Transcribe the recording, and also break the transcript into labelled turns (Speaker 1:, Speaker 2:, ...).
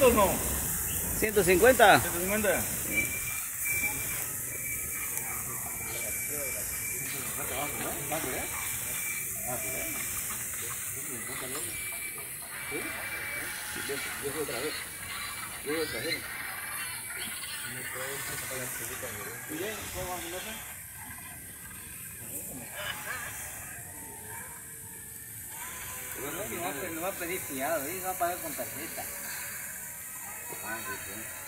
Speaker 1: ¿200 no?
Speaker 2: 150.
Speaker 1: 150.
Speaker 2: Yo otra vez. Yo otra vez. No va a pedir fiado, no va a pagar con tarjeta. Ah, sí, sí.